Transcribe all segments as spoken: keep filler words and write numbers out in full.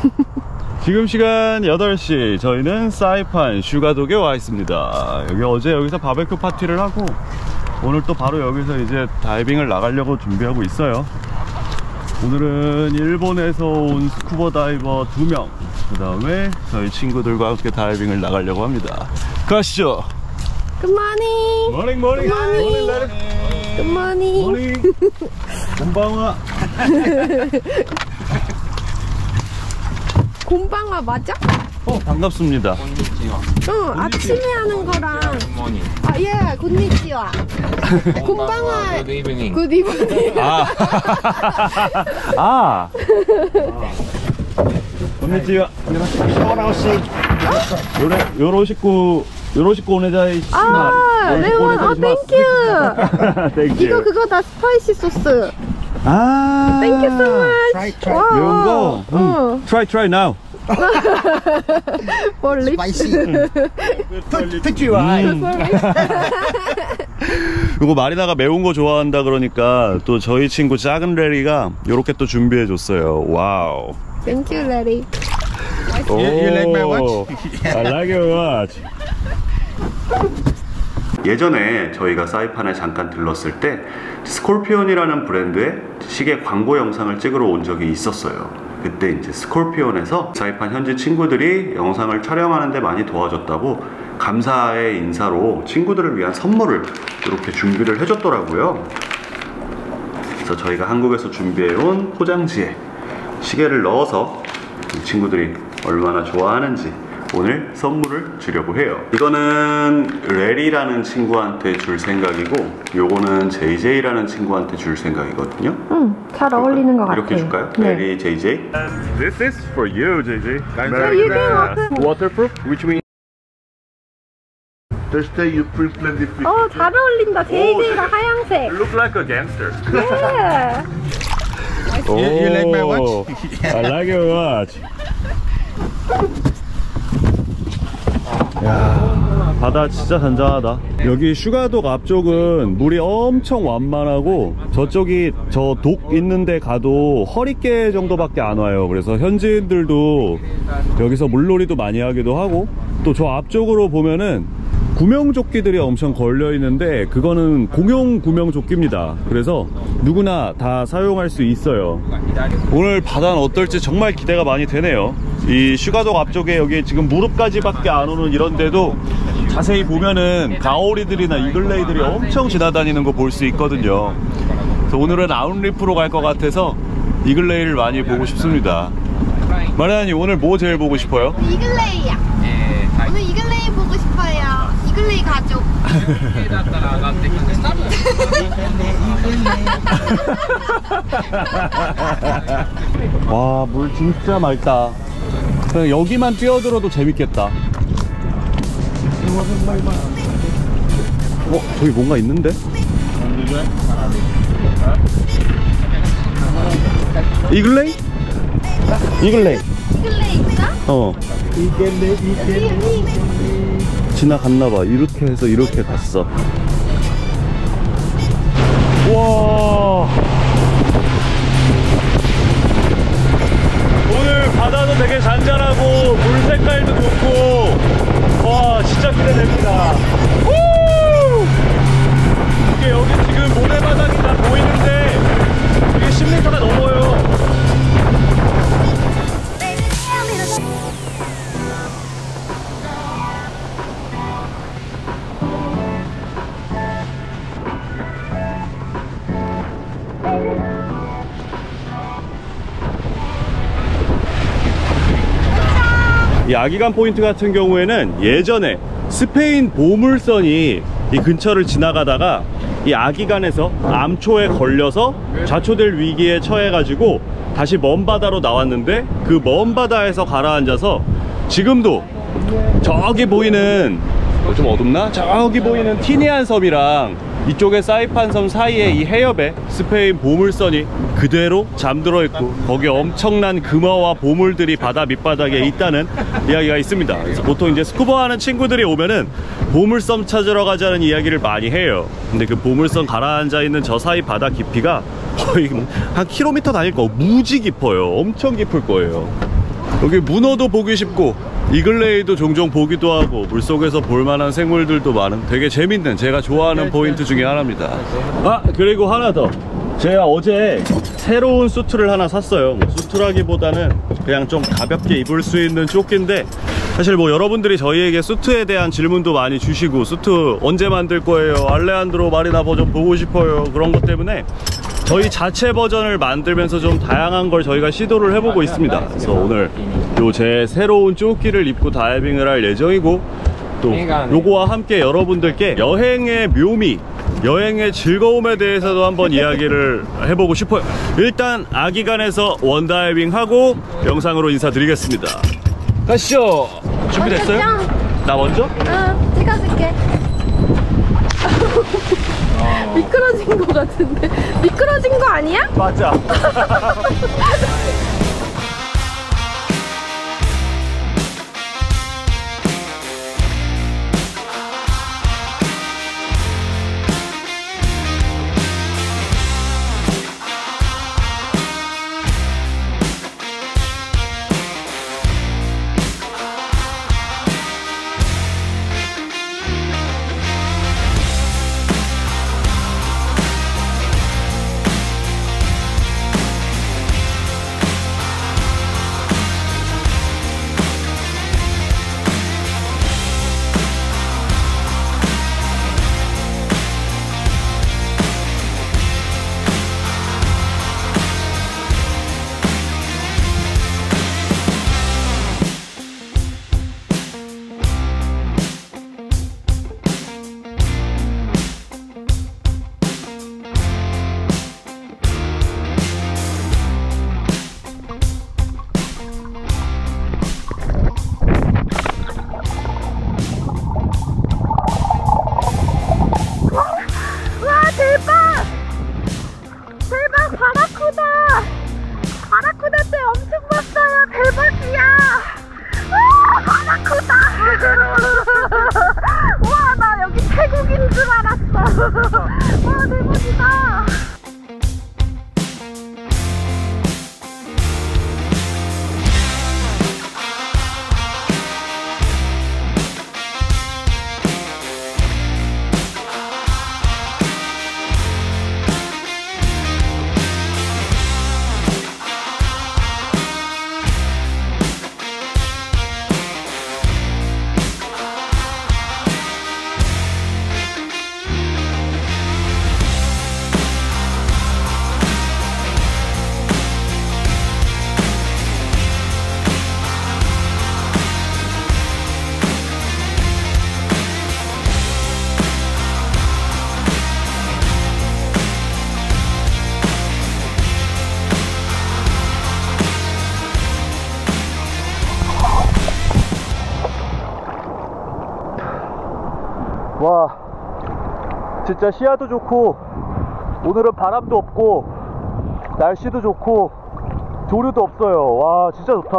지금 시간 여덟 시, 저희는 사이판 슈가독에 와 있습니다. 여기 어제 여기서 바베큐 파티를 하고 오늘 또 바로 여기서 이제 다이빙을 나가려고 준비하고 있어요. 오늘은 일본에서 온 스쿠버 다이버 두 명, 그 다음에 저희 친구들과 함께 다이빙을 나가려고 합니다. 가시죠. Good morning. Morning, morning. Good morning. Morning. Morning. 곤방아. 곤방아 맞아? 어, 반갑습니다. 응, 아침에 하는 거랑. 아, 예, 곤니치와. 곤방아. Good evening. Good evening. 아. 아. 곤니치와. 요래, 요로시쿠, 요로시쿠 오네자이. 아, 레몬, 어, 땡큐. 땡큐. 이거 그거다, 스파이시 소스. 아. Thank you so much. Try, try. 와. 매운 거. 응. 어. Try, try now. For lips. Put your eye. 이거 마리나가 매운 거 좋아한다 그러니까 또 저희 친구 작은 레리가 요렇게 또 준비해 줬어요. 와우. Thank you, Larry. You, you like my watch? I like your watch. 예전에 저희가 사이판에 잠깐 들렀을 때 스콜피온이라는 브랜드의 시계 광고 영상을 찍으러 온 적이 있었어요. 그때 이제 스콜피온에서 사이판 현지 친구들이 영상을 촬영하는데 많이 도와줬다고 감사의 인사로 친구들을 위한 선물을 이렇게 준비를 해줬더라고요. 그래서 저희가 한국에서 준비해온 포장지에 시계를 넣어서 친구들이 얼마나 좋아하는지 오늘 선물을 주려고 해요. 이거는 레리라는 친구한테 줄 생각이고 요거는 제이제이라는 친구한테 줄 생각이거든요. 응, 잘 어울리는 것 같아요. 이렇게 줄까요? 네. 레리, 제이제이. And this is for you, 제이제이. you can Waterproof, which means Thursday you print plenty fish. 어, 잘 어울린다. 제이제이랑 하얀색. look like a gangster. Yeah. You, you like my watch? I like your watch. 야, 바다 진짜 잔잔하다. 여기 슈가독 앞쪽은 물이 엄청 완만하고 저쪽이 저 독 있는데 가도 허리깨 정도밖에 안 와요. 그래서 현지인들도 여기서 물놀이도 많이 하기도 하고, 또 저 앞쪽으로 보면은 구명조끼들이 엄청 걸려 있는데 그거는 공용 구명조끼입니다. 그래서 누구나 다 사용할 수 있어요. 오늘 바다는 어떨지 정말 기대가 많이 되네요. 이 슈가독 앞쪽에 여기 지금 무릎까지밖에 안 오는 이런 데도 자세히 보면은 가오리들이나 이글레이들이 엄청 지나다니는 거 볼 수 있거든요. 그래서 오늘은 아웃리프로 갈 것 같아서 이글레이를 많이 보고 싶습니다. 마리아님, 오늘 뭐 제일 보고 싶어요? 이글레이야. 오늘 이글레이 보고 싶어요. 이글레이 가족. 와, 물 진짜 맑다. 그냥 여기만 뛰어들어도 재밌겠다. 어, 저기 뭔가 있는데? 이글레이? 이글레이. 이글레이 있어? 어. 지나갔나봐. 이렇게 해서 이렇게 갔어. 와. 오늘 바다도 되게 잔잔하고 물 색깔도 좋고, 와, 진짜 기대됩니다. 우! 이게 여기 지금 모래바닥이 다 보이는데 이게 십 미터가 넘어요. 이 아기간 포인트 같은 경우에는 예전에 스페인 보물선이 이 근처를 지나가다가 이 아기간에서 암초에 걸려서 좌초될 위기에 처해 가지고 다시 먼 바다로 나왔는데, 그 먼 바다에서 가라앉아서 지금도 저기 보이는, 어, 좀 어둡나? 저기 보이는 티니안 섬이랑 이쪽에 사이판 섬 사이에 이 해협에 스페인 보물선이 그대로 잠들어 있고 거기에 엄청난 금화와 보물들이 바다 밑바닥에 있다는 이야기가 있습니다. 그래서 보통 이제 스쿠버 하는 친구들이 오면은 보물섬 찾으러 가자는 이야기를 많이 해요. 근데 그 보물섬 가라앉아 있는 저 사이 바다 깊이가 거의 한 킬로미터 다닐 거 무지 깊어요. 엄청 깊을 거예요. 여기 문어도 보기 쉽고 이글레이도 종종 보기도 하고 물속에서 볼만한 생물들도 많은 되게 재밌는 제가 좋아하는 포인트 중에 하나입니다. 아 그리고 하나 더, 제가 어제 새로운 수트를 하나 샀어요. 뭐 수트라기보다는 그냥 좀 가볍게 입을 수 있는 조끼인데, 사실 뭐 여러분들이 저희에게 수트에 대한 질문도 많이 주시고 수트 언제 만들 거예요, 알레한드로 마리나 버전 보고 싶어요, 그런 것 때문에 저희 자체 버전을 만들면서 좀 다양한 걸 저희가 시도를 해보고 있습니다. 그래서 오늘 요 제 새로운 조끼를 입고 다이빙을 할 예정이고, 또 요거와 함께 여러분들께 여행의 묘미, 여행의 즐거움에 대해서도 한번 이야기를 해보고 싶어요. 일단 아기간에서 원다이빙 하고 영상으로 인사드리겠습니다. 가시죠. 준비됐어요? 나 먼저? 응, 찍어줄게. 미끄러진 거 같은데. 미끄러진 거 아니야? 맞아. 와, 대박이다. 와, 진짜 시야도 좋고 오늘은 바람도 없고 날씨도 좋고 조류도 없어요. 와, 진짜 좋다.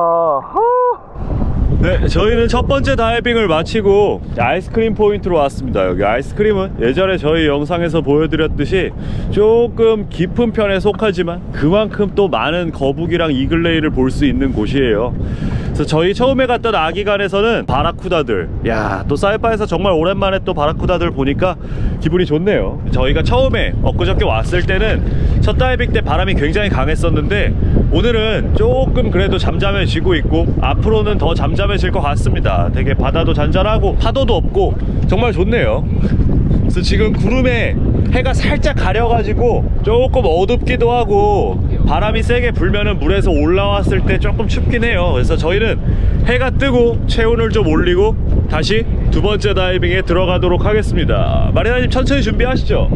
네, 저희는 첫 번째 다이빙을 마치고 아이스크림 포인트로 왔습니다. 여기 아이스크림은 예전에 저희 영상에서 보여드렸듯이 조금 깊은 편에 속하지만 그만큼 또 많은 거북이랑 이글레이를 볼 수 있는 곳이에요. 그래서 저희 처음에 갔던 아기간에서는 바라쿠다들, 야, 또 사이파에서 정말 오랜만에 또 바라쿠다들 보니까 기분이 좋네요. 저희가 처음에 엊그저께 왔을 때는 첫 다이빙 때 바람이 굉장히 강했었는데 오늘은 조금 그래도 잠잠해지고 있고 앞으로는 더 잠잠해질 것 같습니다. 되게 바다도 잔잔하고 파도도 없고 정말 좋네요. 그래서 지금 구름에 해가 살짝 가려가지고 조금 어둡기도 하고 바람이 세게 불면은 물에서 올라왔을 때 조금 춥긴 해요. 그래서 저희는 해가 뜨고 체온을 좀 올리고 다시 두 번째 다이빙에 들어가도록 하겠습니다. 마리나님 천천히 준비하시죠.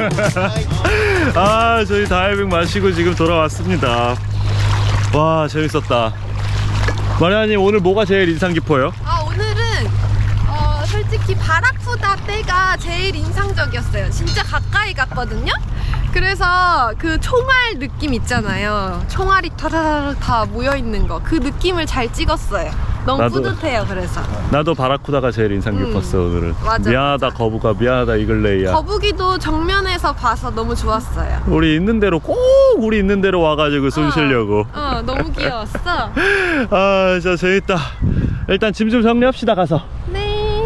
아, 저희 다이빙 마치고 지금 돌아왔습니다. 와, 재밌었다. 마리아님, 오늘 뭐가 제일 인상 깊어요? 아, 오늘은 어, 솔직히 바라쿠다 떼가 제일 인상적이었어요. 진짜 가까이 갔거든요. 그래서 그 총알 느낌 있잖아요. 총알이 타라라락 다 모여있는 거, 그 느낌을 잘 찍었어요. 너무 나도, 뿌듯해요. 그래서 나도 바라쿠다가 제일 인상 깊었어. 음, 오늘은. 맞아, 미안하다 맞아. 거북아, 미안하다 이글레이야. 거북이도 정면에서 봐서 너무 좋았어요. 우리 있는 대로, 꼭 우리 있는 대로 와가지고 숨 쉬려고. 어, 어, 너무 귀여웠어. 아, 진짜 재밌다. 일단 짐 좀 정리합시다, 가서. 네.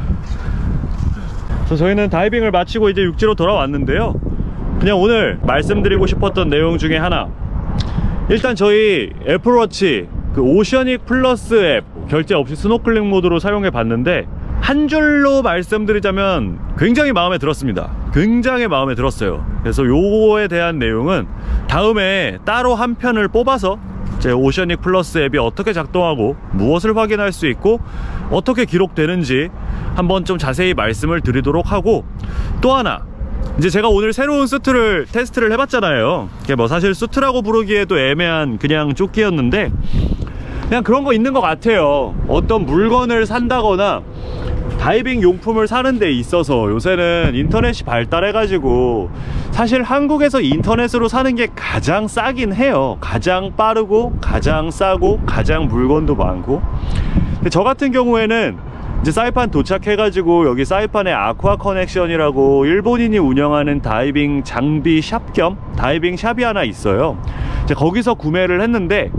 그래서 저희는 다이빙을 마치고 이제 육지로 돌아왔는데요. 그냥 오늘 말씀드리고 싶었던 내용 중에 하나, 일단 저희 애플워치 그 오셔닉 플러스 앱 결제 없이 스노클링 모드로 사용해 봤는데, 한 줄로 말씀드리자면 굉장히 마음에 들었습니다. 굉장히 마음에 들었어요. 그래서 요거에 대한 내용은 다음에 따로 한 편을 뽑아서 제 오셔닉 플러스 앱이 어떻게 작동하고 무엇을 확인할 수 있고 어떻게 기록되는지 한번 좀 자세히 말씀을 드리도록 하고, 또 하나, 이제 제가 오늘 새로운 수트를 테스트를 해봤잖아요. 이게 뭐 사실 수트라고 부르기에도 애매한 그냥 조끼였는데, 그냥 그런 거 있는 것 같아요. 어떤 물건을 산다거나 다이빙 용품을 사는 데 있어서 요새는 인터넷이 발달해가지고 사실 한국에서 인터넷으로 사는 게 가장 싸긴 해요. 가장 빠르고 가장 싸고 가장 물건도 많고. 근데 저 같은 경우에는 이제 사이판 도착해가지고 여기 사이판에 아쿠아 커넥션이라고 일본인이 운영하는 다이빙 장비 샵 겸 다이빙 샵이 하나 있어요. 이제 거기서 구매를 했는데,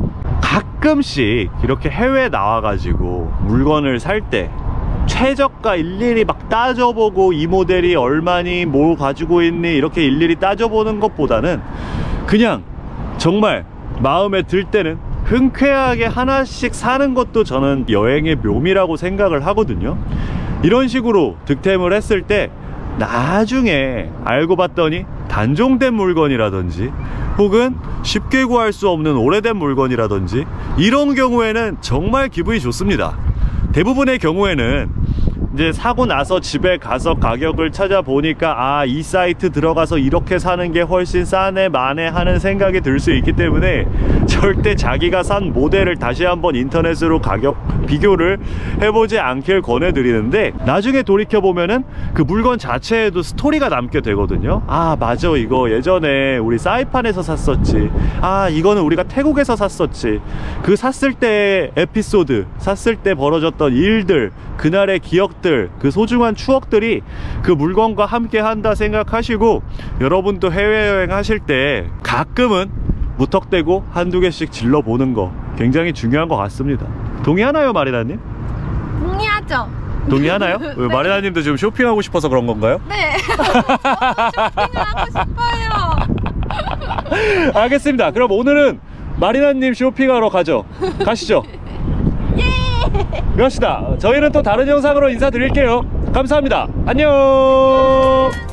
가끔씩 이렇게 해외 나와가지고 물건을 살 때 최저가 일일이 막 따져보고 이 모델이 얼마니, 뭐 가지고 있니, 이렇게 일일이 따져보는 것보다는 그냥 정말 마음에 들 때는 흔쾌하게 하나씩 사는 것도 저는 여행의 묘미라고 생각을 하거든요. 이런 식으로 득템을 했을 때 나중에 알고 봤더니 단종된 물건이라든지 혹은 쉽게 구할 수 없는 오래된 물건이라든지 이런 경우에는 정말 기분이 좋습니다. 대부분의 경우에는 이제 사고 나서 집에 가서 가격을 찾아보니까 아, 이 사이트 들어가서 이렇게 사는 게 훨씬 싸네 마네 하는 생각이 들 수 있기 때문에 절대 자기가 산 모델을 다시 한번 인터넷으로 가격 비교를 해보지 않길 권해드리는데, 나중에 돌이켜보면은 그 물건 자체에도 스토리가 남게 되거든요. 아, 맞아, 이거 예전에 우리 사이판에서 샀었지, 아, 이거는 우리가 태국에서 샀었지, 그 샀을 때의 에피소드, 샀을 때 벌어졌던 일들, 그날의 기억들, 그 소중한 추억들이 그 물건과 함께 한다 생각하시고, 여러분도 해외여행 하실 때 가끔은 무턱대고 한두 개씩 질러보는 거 굉장히 중요한 것 같습니다. 동의하나요, 마리나님? 동의하죠? 동의하나요? 네. 마리나님도 지금 쇼핑하고 싶어서 그런 건가요? 네. 쇼핑을 하고 싶어요. 알겠습니다. 그럼 오늘은 마리나님 쇼핑하러 가죠. 가시죠. 갑시다. 저희는 또 다른 영상으로 인사드릴게요. 감사합니다. 안녕.